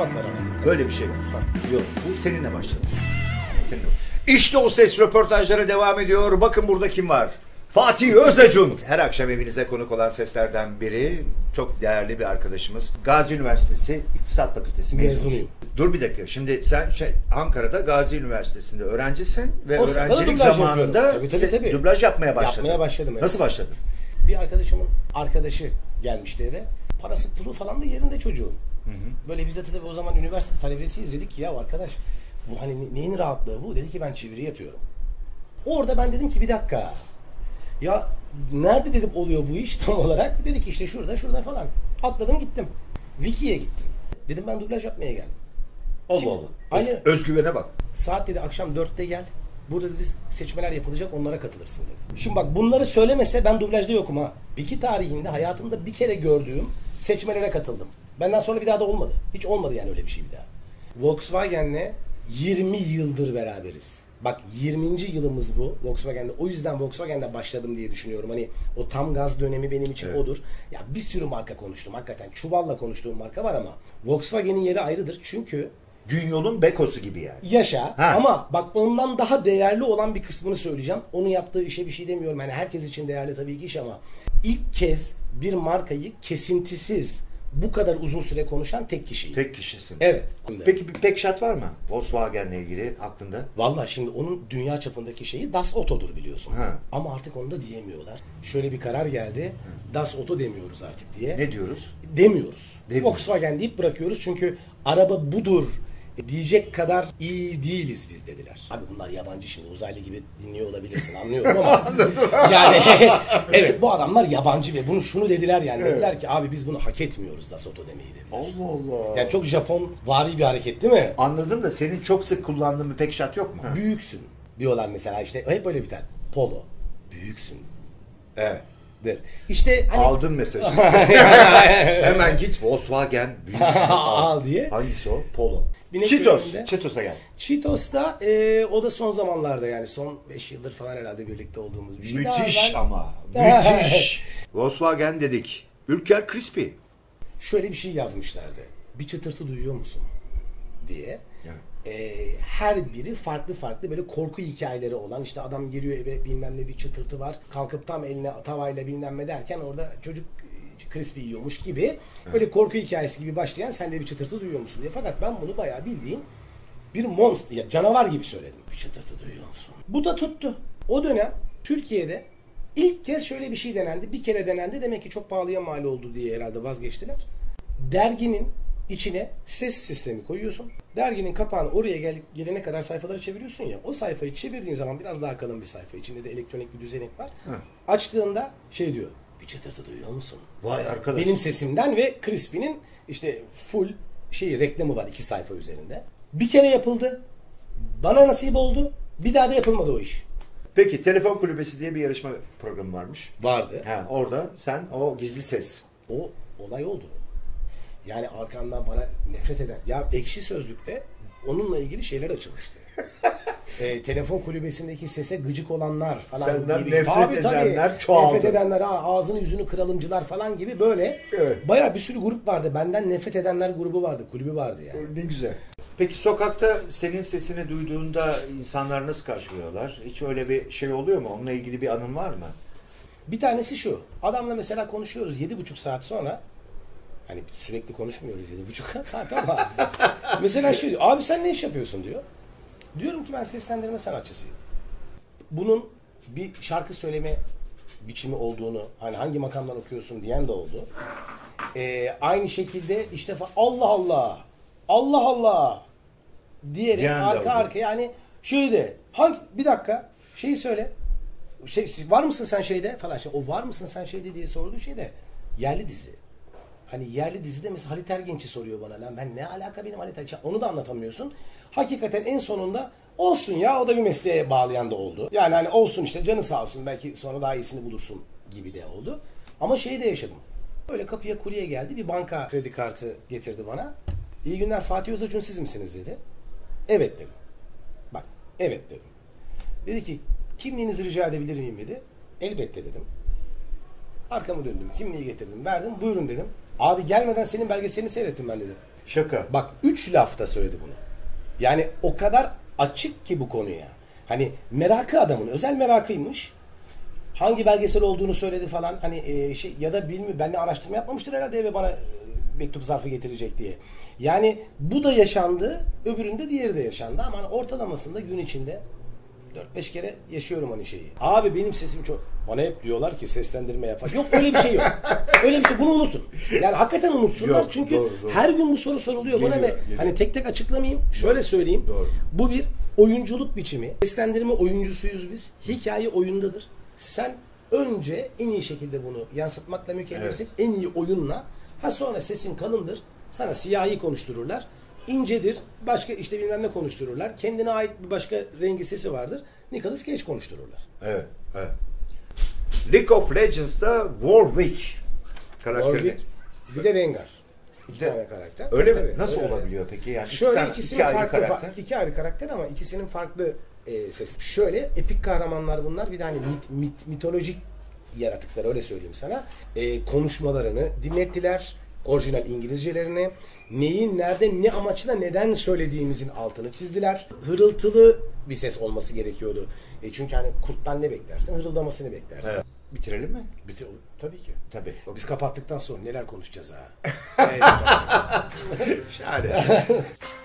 yapamadılar ama. Böyle bir şey var. Yok, bu seninle başladı. Seninle. İşte O Ses röportajları devam ediyor. Bakın burada kim var? Fatih Özacun. Her akşam evinize konuk olan seslerden biri. Çok değerli bir arkadaşımız. Gazi Üniversitesi İktisat Fakültesi mezunuyum. Dur bir dakika. Şimdi sen Ankara'da Gazi Üniversitesi'nde öğrencisin ve O öğrencilik dublaj zamanında tabii. dublaj yapmaya başladın. Yapmaya başladım. Evet. Nasıl başladın? Bir arkadaşımın arkadaşı gelmişti eve. Parası pulu falan da yerinde çocuğun. Böyle biz de tabii o zaman üniversite talebesiyiz, dedik ki ya arkadaş bu hani neyin rahatlığı bu? Dedi ki ben çeviri yapıyorum. Orada ben dedim ki bir dakika. Ya nerede dedim oluyor bu iş tam olarak? Dedi ki işte şurada falan. Atladım gittim. Wiki'ye gittim. Dedim ben dublaj yapmaya geldim. Allah Allah. Aynı Özgüvene bak. saat dedi akşam 4'te gel. Burada dedi seçmeler yapılacak, onlara katılırsın dedi. Şimdi bak bunları söylemese ben dublajda yokum ha. Wiki tarihinde hayatımda bir kere gördüğüm seçmelere katıldım. Benden sonra bir daha da olmadı. Hiç olmadı yani öyle bir şey bir daha. Volkswagen'le 20 yıldır beraberiz. Bak 20. yılımız bu Volkswagen'de. O yüzden Volkswagen'de başladım diye düşünüyorum. Hani o tam gaz dönemi benim için evet. Odur. Ya bir sürü marka konuştum. Hakikaten çuvalla konuştuğum marka var ama Volkswagen'in yeri ayrıdır. Çünkü Günyol'un Beko'su gibi yani. Yaşa. Ha. Ama bak ondan daha değerli olan bir kısmını söyleyeceğim. Onun yaptığı işe bir şey demiyorum. Yani herkes için değerli tabii ki iş ama ilk kez bir markayı kesintisiz bu kadar uzun süre konuşan tek kişiyim. Tek kişisin. Evet. Peki bir pekşat var mı Volkswagen'le ilgili aklında? Vallahi şimdi onun dünya çapındaki şeyi Das Auto'dur biliyorsun. Ha. Ama artık onu da diyemiyorlar. Şöyle bir karar geldi. Das Auto demiyoruz artık diye. Ne diyoruz? Demiyoruz. Volkswagen deyip bırakıyoruz çünkü araba budur diyecek kadar iyi değiliz biz dediler. Abi bunlar yabancı şimdi uzaylı gibi dinliyor olabilirsin anlıyorum ama yani evet bu adamlar yabancı ve şunu dediler yani evet. Dediler ki abi biz bunu hak etmiyoruz Das Auto demeyi dediler. Allah Allah. Yani çok Japon vari bir hareket değil mi? Anladım da senin çok sık kullandığın bir pekşat yok mu? Büyüksün diyorlar mesela işte hep böyle biter. Polo. Büyüksün. Evet. İşte hani... Aldın mesajı. Hemen git Volkswagen büyüksün al diye. Hangisi o? Polo. Cheetos'a gel. Cheetos'ta o da son zamanlarda yani son 5 yıldır falan herhalde birlikte olduğumuz bir şey. Müthiş ama. Müthiş. Volkswagen dedik. Ülker Crispy. Şöyle bir şey yazmışlardı. Bir çıtırtı duyuyor musun? Diye. Evet. Her biri farklı böyle korku hikayeleri olan işte adam geliyor eve bilmem ne bir çıtırtı var. Kalkıp tam eline tavayla bilmem ne derken orada çocuk crispy yiyormuş gibi böyle korku hikayesi gibi başlayan sen de bir çıtırtı duyuyor musun diye. Fakat ben bunu bayağı bildiğim bir monster ya canavar gibi söyledim. Bir çıtırtı duyuyor musun? Bu da tuttu. O dönem Türkiye'de ilk kez şöyle bir şey denendi. Bir kere denendi. Demek ki çok pahalıya mal oldu diye herhalde vazgeçtiler. Derginin içine ses sistemi koyuyorsun. Derginin kapağını oraya gelene kadar sayfaları çeviriyorsun ya. O sayfayı çevirdiğin zaman biraz daha kalın bir sayfa. İçinde de elektronik bir düzenek var. Açtığında şey diyor. Bir çıtırtı duyuyor musun? Vay arkadaş. Benim sesimden ve Crispy'nin işte full reklamı var 2 sayfa üzerinde. Bir kere yapıldı. Bana nasip oldu. Bir daha da yapılmadı o iş. Peki Telefon Kulübesi diye bir yarışma programı varmış. Vardı. Orada sen o gizli ses. O olay oldu. Yani arkamdan bana nefret eden. Ya Ekşi Sözlük'te onunla ilgili şeyler açılmıştı. Telefon kulübesindeki sese gıcık olanlar falan senden gibi. Nefret edenler çoğaldı. Nefret edenler, ağzını yüzünü kıralımcılar falan gibi böyle. Evet. Bayağı bir sürü grup vardı. Benden nefret edenler grubu vardı. Kulübü vardı yani. Ne güzel. Peki sokakta senin sesini duyduğunda insanlar nasıl karşılıyorlar? Hiç öyle bir şey oluyor mu? Onunla ilgili bir anın var mı? Bir tanesi şu. Adamla mesela konuşuyoruz 7,5 saat sonra. Hani sürekli konuşmuyoruz 7,5 saat ama. Mesela şey diyor. Abi sen ne iş yapıyorsun diyor. Diyorum ki ben seslendirme sanatçısıyım. Bunun bir şarkı söyleme biçimi olduğunu, hani hangi makamdan okuyorsun diyen de oldu. Aynı şekilde işte Allah Allah, Allah Allah diyerek diyen arka yani şeyde bir dakika şeyi söyle. Var mısın sen şeyde falan. O var mısın sen şeyde diye sorduğu şeyde yerli dizi. Hani yerli dizide mesela Halit Ergenç'i soruyor bana lan ben ne alaka benim Halit Ergenç onu da anlatamıyorsun. Hakikaten en sonunda olsun ya o da bir mesleğe bağlayan da oldu. Yani hani olsun işte canı sağ olsun belki sonra daha iyisini bulursun gibi de oldu. Ama şeyi de yaşadım. Böyle kapıya kurye geldi bir banka kredi kartı getirdi bana. İyi günler Fatih Özacun siz misiniz dedi. Evet dedim. Bak evet dedim. Dedi ki kimliğinizi rica edebilir miyim dedi. Elbette dedim. Arkamı döndüm kimliği getirdim verdim buyurun dedim. Abi gelmeden senin belgeselini seyrettim ben dedi. Şaka. Bak 3 lafta söyledi bunu. Yani o kadar açık ki bu konuya. Hani merakı adamın, özel merakıymış. Hangi belgesel olduğunu söyledi falan. Hani ya da bilmiyorum, benimle araştırma yapmamıştır herhalde eve bana mektup zarfı getirecek diye. Yani bu da yaşandı, öbüründe diğeri de yaşandı ama hani ortalamasında gün içinde 4-5 kere yaşıyorum hani şeyi. Abi benim sesim çok... Bana hep diyorlar ki seslendirme yapar. Yok öyle bir şey yok. Öyle bir şey, bunu unutun. Yani hakikaten unutsunlar Yok, çünkü doğru. her gün bu soru soruluyor bana ve Geliyor. hani tek tek açıklamayayım. Şöyle söyleyeyim. Doğru. Bu bir oyunculuk biçimi. Seslendirme oyuncusuyuz biz. Hikaye oyundadır. Sen önce en iyi şekilde bunu yansıtmakla mükellefsin. En iyi oyunla. Ha sonra sesin kalındır. Sana siyahi konuştururlar. İncedir. Başka işte bilmem ne konuştururlar. Kendine ait bir başka rengi sesi vardır. Nicolas Cage konuştururlar. Evet, evet. League of Legends'da Warwick karakterini. Warwick, bir de Rengar. İki De- tane karakter. Öyle Tabii, mi? Nasıl öyle. olabiliyor peki? Yani Şöyle ikisinin ayrı farklı karakter. iki ayrı karakter ama ikisinin farklı sesi. Şöyle epik kahramanlar bunlar. Bir de hani mitolojik yaratıklar, öyle söyleyeyim sana. Konuşmalarını dinlettiler. Orijinal İngilizcelerini. Neyi, nerede, ne amaçla, neden söylediğimizin altını çizdiler. Hırıltılı bir ses olması gerekiyordu. Çünkü hani kurttan ne beklersin? Hırıldamasını beklersin. Evet. Bitirelim mi? Tabii ki. Tabii. Biz kapattıktan sonra neler konuşacağız ha? Şahane.